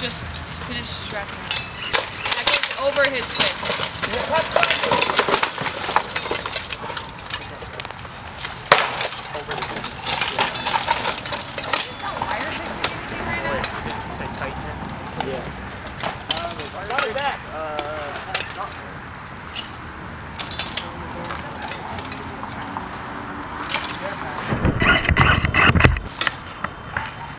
Just finish strapping it. That goes over his fist.